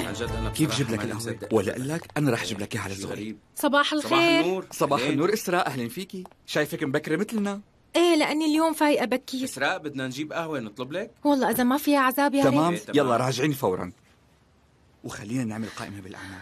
عن جد انا كيف جيب لك القهوة؟ ولا اقول لك انا رح اجيب لك اياها على الصغير. صباح الخير. صباح النور إسراء، اهلا فيكي. شايفك مبكرة مثلنا. ايه لاني اليوم فايقه بكير. إسراء بدنا نجيب قهوة نطلب لك؟ والله اذا ما فيها عذاب يا ريت. تمام يلا راجعيني فورا وخلينا نعمل قائمة بالأعمال.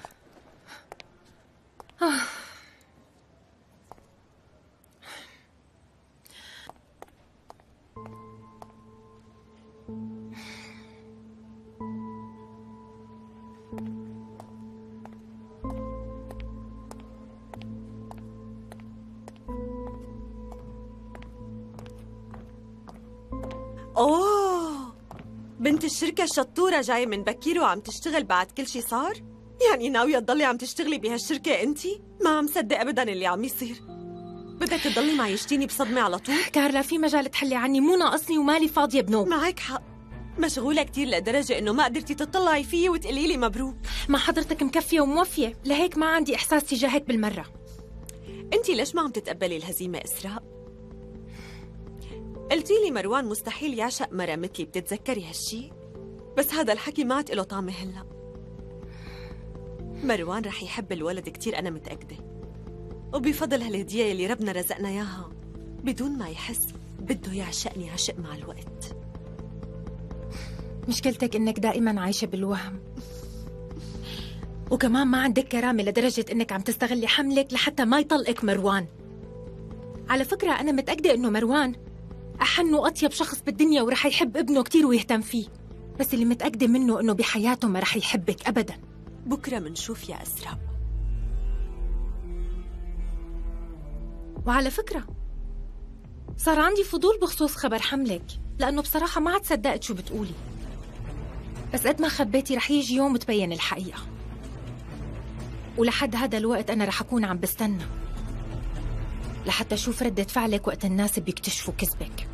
أوه، بنت الشركة الشطورة جاية من بكير وعم تشتغل بعد كل شي صار؟ يعني ناوية تضلي عم تشتغلي بهالشركة انتي؟ ما عم صدق أبداً اللي عم يصير. بدك تضلي معيشتيني بصدمة على طول؟ كارلا في مجال تحلي عني، مو ناقصني ومالي فاضية بنوم. معك حق، مشغولة كتير لدرجة إنه ما قدرتي تطلعي فيي وتقولي لي مبروك. ما حضرتك مكفية وموفية، لهيك ما عندي إحساس تجاهك بالمرة. انتي ليش ما عم تتقبلي الهزيمة إسراء؟ قلتي لي مروان مستحيل يعشق مرة مثلي، بتتذكري هالشي؟ بس هذا الحكي ما عاد له طعمة هلا. مروان رح يحب الولد كتير، أنا متأكدة، وبفضل هالهدية اللي ربنا رزقنا إياها بدون ما يحس بده يعشقني عشق مع الوقت. مشكلتك إنك دائما عايشة بالوهم، وكمان ما عندك كرامة لدرجة إنك عم تستغلي حملك لحتى ما يطلقك مروان. على فكرة أنا متأكدة إنه مروان أحن وأطيب شخص بالدنيا ورح يحب ابنه كتير ويهتم فيه، بس اللي متأكدة منه إنه بحياته ما رح يحبك أبداً. بكرة منشوف يا إسراء. وعلى فكرة صار عندي فضول بخصوص خبر حملك، لأنه بصراحة ما عاد صدقت شو بتقولي، بس قد ما خبيتي رح يجي يوم تبين الحقيقة، ولحد هذا الوقت أنا رح أكون عم بستنى لحتى أشوف ردة فعلك وقت الناس بيكتشفوا كذبك.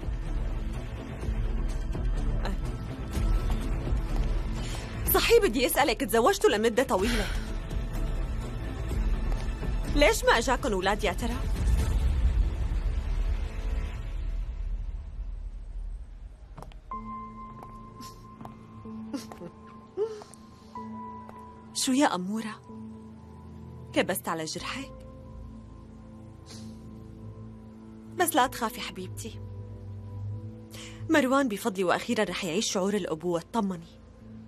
صحيح بدي أسألك، تزوجتوا لمدة طويلة، ليش ما أجاكن أولاد يا ترى؟ شو يا أمورة؟ كبست على جرحك؟ بس لا تخافي حبيبتي، مروان بفضلي وأخيرا رح يعيش شعور الأبوة، اطمني.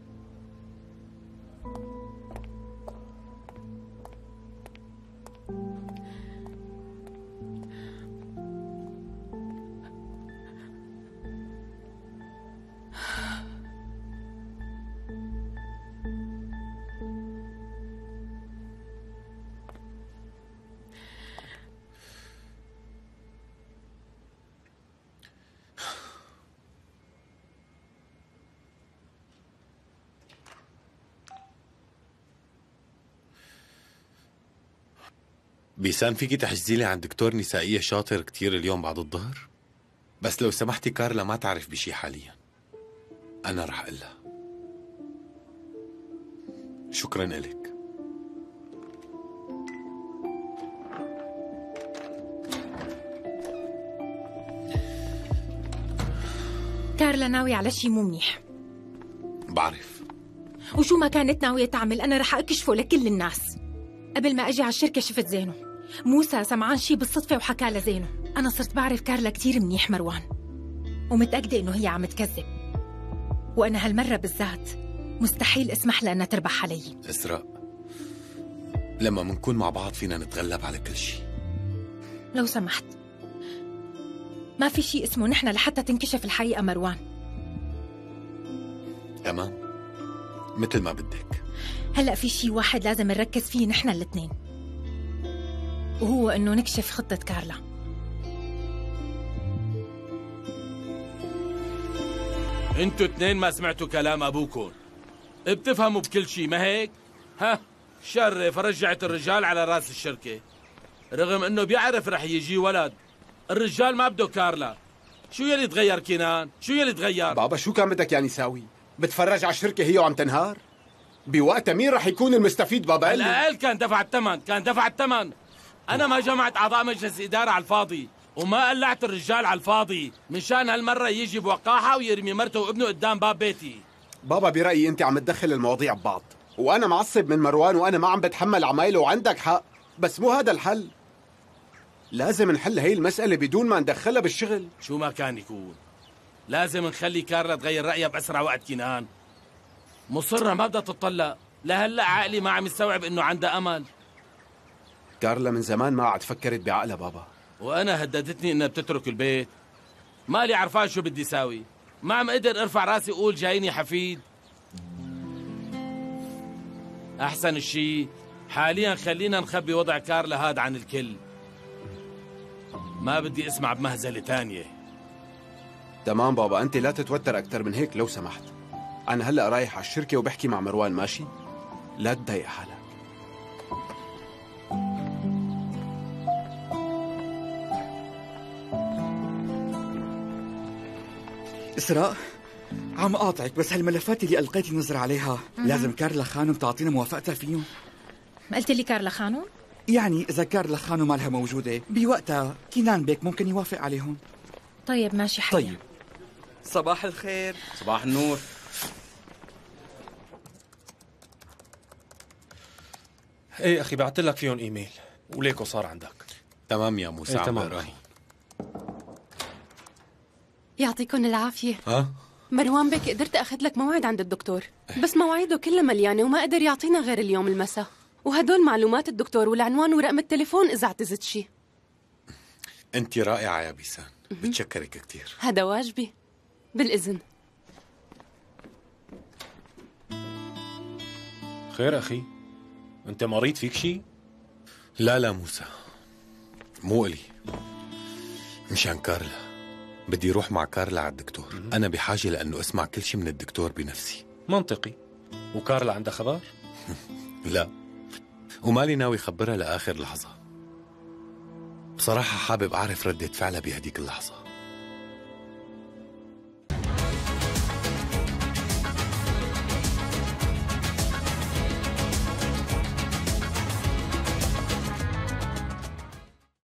بيسان فيكي تحجزي لي عند دكتور نسائية شاطر كتير اليوم بعد الظهر؟ بس لو سمحتي كارلا ما تعرف بشي حاليا، أنا رح أقلها. شكرا إلك. كارلا ناوية على شي مو منيح. بعرف، وشو ما كانت ناوية تعمل أنا رح أكشفه لكل الناس. قبل ما أجي على الشركة شفت زينو، موسى سمعان شي بالصدفة وحكى لزينو. أنا صرت بعرف كارلا كتير منيح مروان، ومتأكدة إنه هي عم تكذب، وأنا هالمرة بالذات مستحيل اسمح لها أنها تربح علي. إسراء، لما منكون مع بعض فينا نتغلب على كل شي. لو سمحت، ما في شي اسمه نحن لحتى تنكشف الحقيقة مروان. تمام، مثل ما بدك. هلأ في شي واحد لازم نركز فيه نحن الاثنين، وهو إنه نكشف خطة كارلا. انتوا اثنين ما سمعتوا كلام أبوكم، بتفهموا بكل شي ما هيك؟ ها شرف رجعت الرجال على راس الشركة، رغم إنه بيعرف رح يجي ولد. الرجال ما بده كارلا. شو يلي تغير كنان؟ شو يلي تغير؟ بابا شو كان بدك يعني ساوي؟ بتفرج على الشركة هي وعم تنهار؟ بوقتها مين رح يكون المستفيد بابا؟ الأقل كان دفع الثمن، كان دفع الثمن. أنا ما جمعت أعضاء مجلس إدارة على الفاضي، وما قلعت الرجال على الفاضي، مشان هالمرة يجي بوقاحة ويرمي مرته وابنه قدام باب بيتي. بابا برأيي أنت عم تدخل المواضيع ببعض، وأنا معصب من مروان وأنا ما عم بتحمل عمايله، وعندك حق، بس مو هذا الحل. لازم نحل هي المسألة بدون ما ندخلها بالشغل. شو ما كان يكون لازم نخلي كارلا تغير رأيها بأسرع وقت. كنان مصرة ما بدها تطلق، لهلا عقلي ما عم يستوعب إنه عندها أمل. كارلا من زمان ما عاد فكرت بعقلها بابا، وأنا هددتني إنها بتترك البيت. مالي عرفان شو بدي ساوي، ما عم قدر ارفع راسي اقول جايني حفيد. احسن الشيء حاليا خلينا نخبي وضع كارلا هاد عن الكل. ما بدي اسمع بمهزلة تانية. تمام بابا، أنت لا تتوتر أكثر من هيك لو سمحت. أنا هلأ رايح على الشركة وبحكي مع مروان، ماشي؟ لا تضايق حالك. إسراء، عم قاطعك، بس هالملفات اللي ألقيتي نظرة عليها لازم كارلا خانم تعطينا موافقتها فيهم. قلت لي كارلا خانم؟ يعني إذا كارلا خانم مالها موجودة بوقتها كنان بيك ممكن يوافق عليهم. طيب ماشي حيا. طيب، صباح الخير. صباح النور. ايه اخي، بعت لك فيهم ايميل وليكو صار عندك. تمام يا موسى. إيه تمام. بقراهم. يعطيكم العافية. ها؟ مروان بك قدرت أخذ لك موعد عند الدكتور، بس مواعيده كلها مليانة وما قدر يعطينا غير اليوم المساء. وهدول معلومات الدكتور والعنوان ورقم التليفون إذا اعتزت شي. أنت رائعة يا بيسان، بتشكرك كتير. هذا واجبي. بالإذن. خير اخي، انت مريض فيك شيء؟ لا موسى، مو إلي، مشان كارلا. بدي روح مع كارلا على الدكتور. أنا بحاجة لأنه أسمع كل شيء من الدكتور بنفسي. منطقي. وكارلا عندها خبر؟ لا، ومالي ناوي خبرها لآخر لحظة. بصراحة حابب أعرف ردة فعلها بهديك اللحظة.